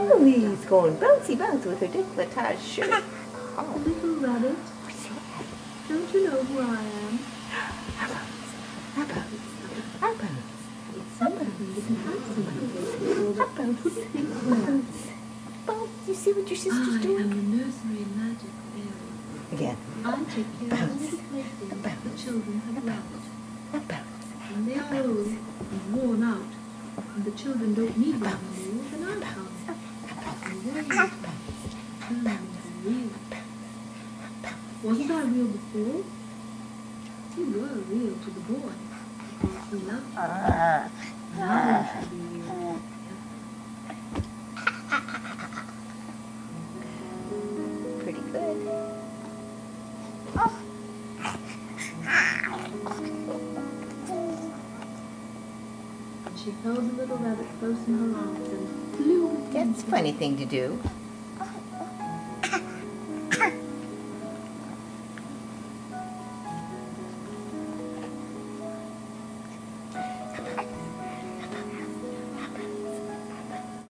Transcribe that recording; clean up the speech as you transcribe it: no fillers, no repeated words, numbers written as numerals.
Louie's going bouncy bounce with her décolletage shirt. Oh. Little rabbit, don't you know who I am? You see what your sister's doing? I am the nursery magic fairy. Again. I take care of all the playthings the children have left. When they are old and worn out, and the children don't need them anymore, then I come. And then turn into real. Wasn't I real before? You were real to the boy, because he loved you. Now you should be real. Pretty good. And she held the little rabbit close in her arms and flew. That's a funny thing to do.